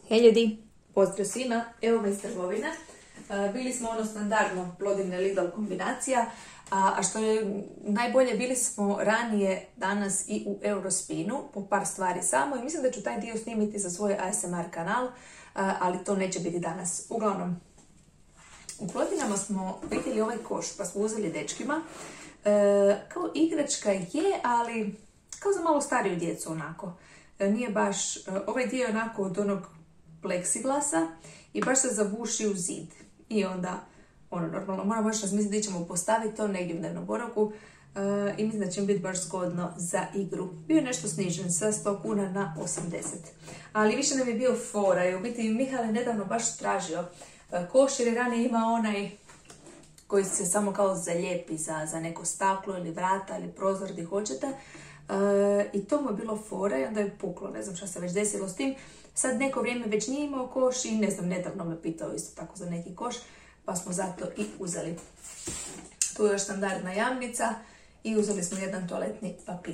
Hej ljudi, pozdrav svima, evo me iz trgovine. Bili smo ono standardno Plodine Lidl kombinacija, a što je najbolje, bili smo ranije danas i u Eurospinu po par stvari samo i mislim da ću taj dio snimiti za svoj ASMR kanal, ali to neće biti danas. Uglavnom, u Plodinama smo vidjeli ovaj koš pa smo uzeli dečkima. Kao igračka je, ali kao za malo stariju djecu onako. Nije baš, ovaj dio je onako od onog pleksiglasa i baš se zabuši u zid. I onda, normalno, moramo još razmisliti gdje ćemo postaviti to negdje u dnevnom boravku i mislim da će biti baš zgodno za igru. Bio je nešto snižen sa 100 kuna na 80. Ali više nam je bio fora i u biti Mihal je nedavno baš tražio koš jer je ranije imao onaj koji se samo kao zalijepi za neko staklo ili vrata ili prozor gdje hoćete. I to mu je bilo fora i onda je puklo, ne znam šta se već desilo s tim. Sad neko vrijeme već nije imao koš i ne znam, nedavno me pitao isto tako za neki koš, pa smo zato i uzeli. Tu je još standardna jamnica i uzeli smo jedan toaletni papir.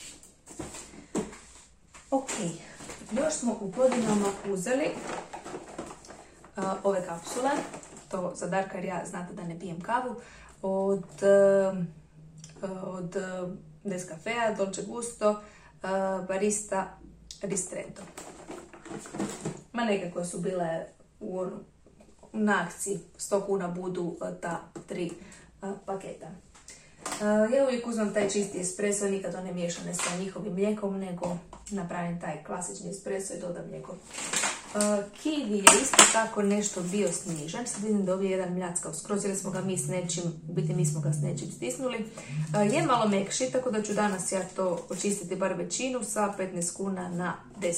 Ok, još smo u Plodinama uzeli ove kapsule, to za Darka jer ja znate da ne pijem kavu, od Nescafea, Dolce Gusto, Barista, Ristretto. Ma neke koje su bile na akciji, 100 kuna budu ta 3 paketa. Ja uvijek uzmem taj čisti espresso, nikad ne miješane sa njihovim mlijekom, nego napravim taj klasični espresso i dodam mlijeko. Kiwi je isto tako nešto bio snižen, sad vidim da ovdje je jedan mljackav skroz jer smo ga mi s nečim, u biti mi smo ga s nečim stisnuli. Je malo mekši, tako da ću danas ja to očistiti bar većinu sa 15 kuna na 10.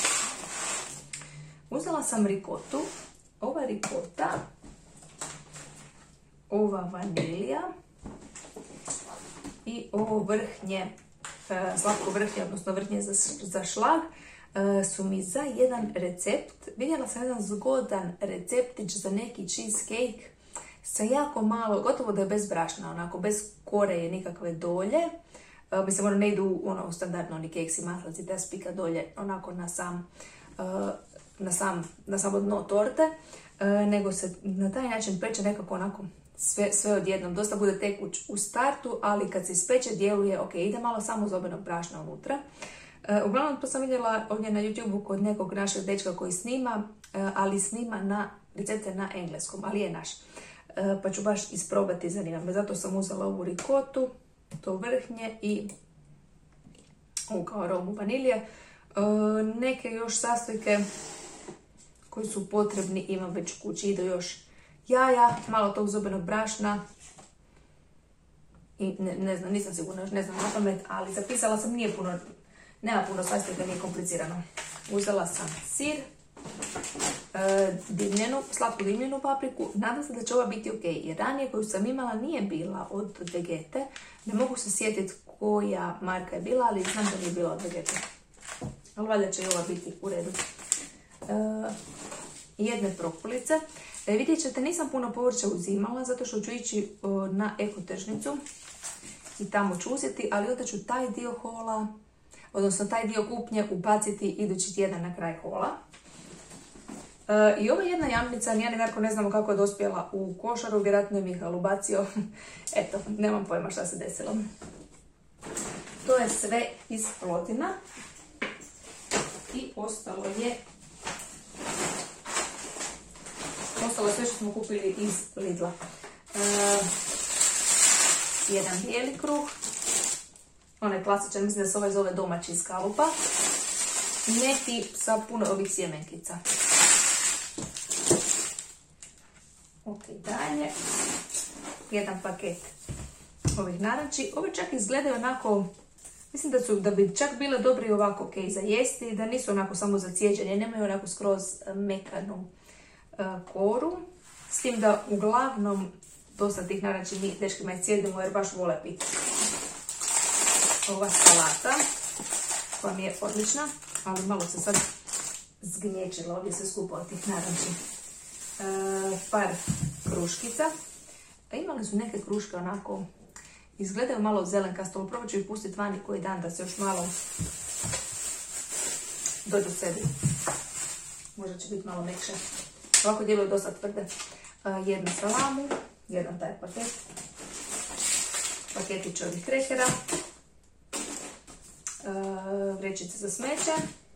Uzela sam rikotu, ova rikota, ova vanilija i ovo vrhnje, slatko vrhnje, odnosno vrhnje za šlag, su mi za jedan recept. Vidjela sam jedan zgodan receptić za neki cheesecake sa jako malo, gotovo da je bez brašna, onako bez koreje nikakve dolje. Mislim, ne idu u standardno oni keksi, maslaci, da spika dolje, onako na samo dno torte, nego se na taj način peče nekako onako sve odjednom. Dosta bude tekuć u startu, ali kad se ispeče djeluje, ok, ide malo samo zobenog brašna unutra. Uglavnom to sam vidjela ovdje na YouTube kod nekog našeg dečka koji snima, ali snima na recepte na engleskom, ali je naš. Pa ću baš isprobati, zanima me. Zato sam uzela ovu rikotu, to vrhnje i ovu kao aromu vanilije. Neke još sastojke koji su potrebni imam već u kući. Idu još jaja, malo tog zobenog brašna i ne znam, nisam sigurna, ne znam na pamet, ali zapisala sam, nema puno sastojka, nije komplicirano. Uzela sam sir, slatku dimljenu papriku, nadam se da će ova biti ok, jer ranije koju sam imala nije bila od Vegete, ne mogu se sjetiti koja marka je bila, ali znam da nije bila od Vegete. Ali valjda će i ova biti u redu. Jedne prokulice. Vidjet ćete, nisam puno povrća uzimala, zato što ću ići na ekotržnicu i tamo ću uzeti, ali onda ću taj dio hola, odnosno taj dio kupnje ubaciti idući tjedan na kraj hola. I ova jedna jamnica, ja ni Darko ne znamo kako je dospjela u košaru, vjerojatno je Mihal ubacio. Eto, nemam pojma šta se desilo. To je sve iz Plodina. I ostalo je sve što smo kupili iz Lidla. Jedan bijeli kruh, onaj klasičan, mislim da se ovaj zove domaći iz kalupa, neki sa puno ovih sjemenkica. Ok, dalje, jedan paket ovih naranči. Ove čak izgledaju onako, mislim da bi čak bile dobri ovako ok za jesti, da nisu onako samo za cijeđenje, nemaju onako skroz mekanu koru, s tim da uglavnom dosta tih naranči mi dečkima iscijedimo jer baš vole piti. Ova salata koja mi je odlična, ali malo se sad zgnječila ovdje se skupa od tih naranči. Par kruškica. Imali su neke kruške onako, izgledaju malo zelenkasto, ali probat ću ih pustiti vani koji dan da se još malo dođu sebi. možda će biti malo mekše. Ovako djeluje dosta tvrde. Jednu salamu, jedan taj paket. Paketić ovih krekera. Vrećice za smeće.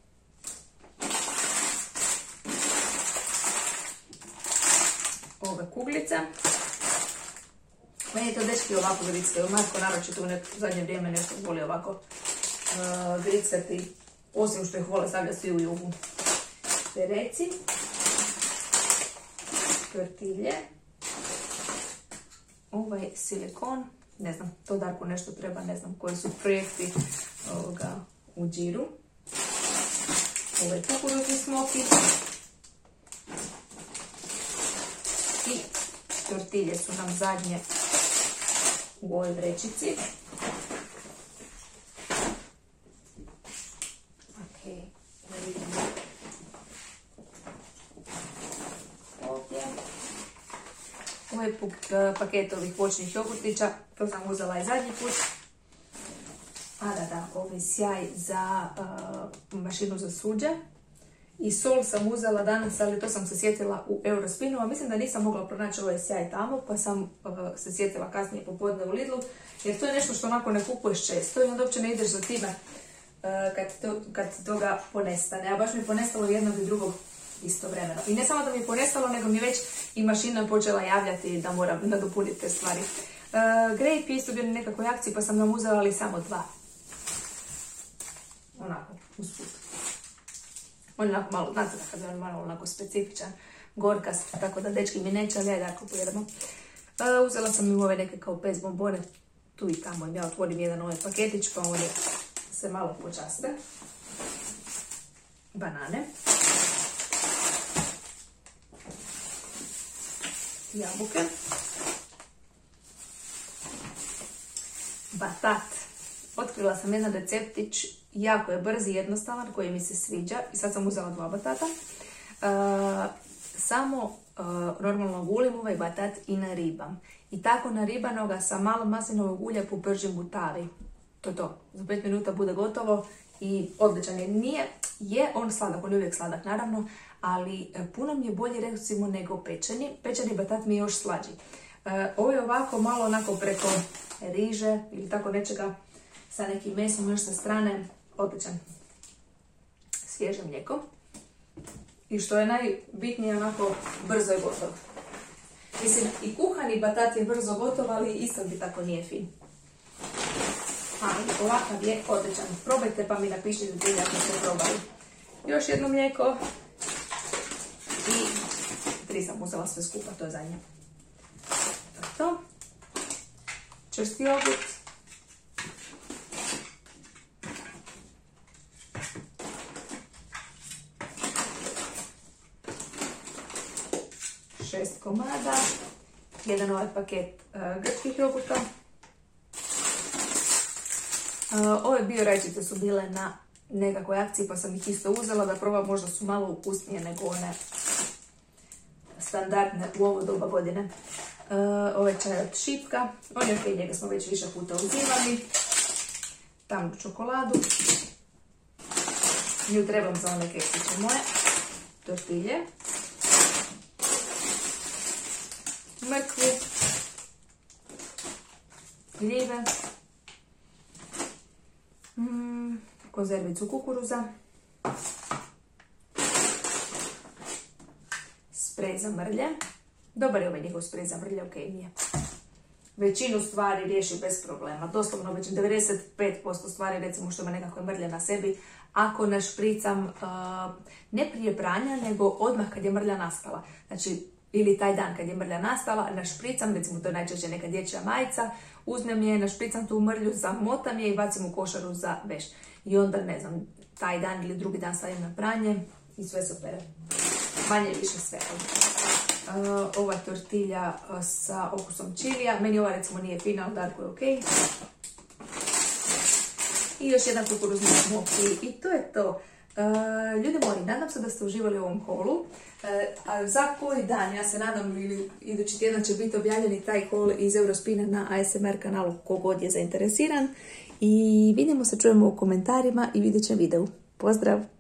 Ove kuglice. Meni to dečki ovako grickaju. Marko naročito u zadnje vrijeme nešto voli ovako grickati. Osim što ih vole stavljati u jugu. Pereci. Tortilje. Ovaj silikon. Ne znam, to Darku nešto treba, ne znam koji su projekti u džiru. Ovaj kukuruzni smoki. I tortilje su nam zadnje u ovoj vrećici. Ok, da vidimo. Ovdje. Ovaj paket ovih voćnih jogurtića, to sam uzela i zadnji put. Ovaj sjaj za mašinu za suđe. I sol sam uzela danas, ali to sam se sjetila u Eurospinu, a mislim da nisam mogla pronaći ovaj sjaj tamo, pa sam se sjetila kasnije popodne u Lidlu, jer to je nešto što onako ne kupuješ često i onda uopće ne ideš za time kad ti toga ponestane. A baš mi je ponestalo jednog i drugog istovremeno. I ne samo da mi je ponestalo, nego mi već i mašina počela javljati da moram nadopuniti te stvari. Grape isto bili na nekakvoj akciji, pa sam nam uzela ali samo 2. Onako, usput. On je onako malo, znate da je on malo onako specifičan, gorkast, tako da dečki mi neće, ali ajde ako pojedemo. Uzela sam im ove neke kao pez bombone, tu i tamo ja otvorim jedan ovaj paketić, pa oni se malo počaste. Banane. Jabuke. Batat. Otkrila sam jedan receptić, jako je brz i jednostavan, koji mi se sviđa. I sad sam uzela 2 batata. Samo normalno gulim ovaj batat i naribam. I tako naribanoga sa malo maslinovog ulja popržim u tavi. To je to. Za 5 minuta bude gotovo i odličan je. Je on sladak, on je uvijek sladak naravno, ali puno mi je bolji recimo nego pečeni. Pečeni batat mi je još slađi. Ovo je ovako malo onako preko riže ili tako nečega sa nekim mesom još sa strane. Odličan. Svježe mlijeko. I što je najbitnije, onako brzo je gotov. Mislim, i kuhani batat je brzo gotov, ali isto bi tako nije fin. Ali ovakav je odličan. Probajte pa mi napišite da ako ste probali. Još jedno mlijeko. I 3 sam uzela sve skupa, to je zadnje. To. Čvrsti jogurt. Komada, jedan ovaj paket grčkih jogurta. Ove bio rajčice su bile na nekakvoj akciji, pa sam ih isto uzela da probam, možda su malo ukusnije nego one standardne u ovo doba godine. Ovaj čaj od Šipka, on je ok, njega smo već više puta uzimali. Tamnu čokoladu. Nju trebam za one keksiće moje. Tortilje. Mrkvu, gljive, konzervicu kukuruza, sprej za mrlje. Dobar je ovaj njihov sprej za mrlje, ok nije. Većinu stvari riješi bez problema. Doslovno već 95% stvari, recimo što ima nekakve mrlje na sebi, ako našpricam ne prije pranja, nego odmah kad je mrlja nastala. Znači, ili taj dan kad je mrlja nastala, našpricam, recimo to je najčešće neka dječja majica, uzmem je, našpricam tu mrlju, zamotam je i bacim u košaru za veš. I onda, ne znam, taj dan ili drugi dan stavim na pranje i sve se opere. Manje više sve. Ova tortilja sa okusom čilija, meni ova recimo nije fina, ali Darko je ok. I još jedan kukuruzni smoki i to je to. Ljudi moji, nadam se da ste uživali u ovom holu. Za koji dan, ja se nadam, ili idući tjedan će biti objavljeni taj haul iz Eurospina na ASMR kanalu, kogod je zainteresiran. I vidimo se, čujemo u komentarima i vidjet ćemo video. Pozdrav!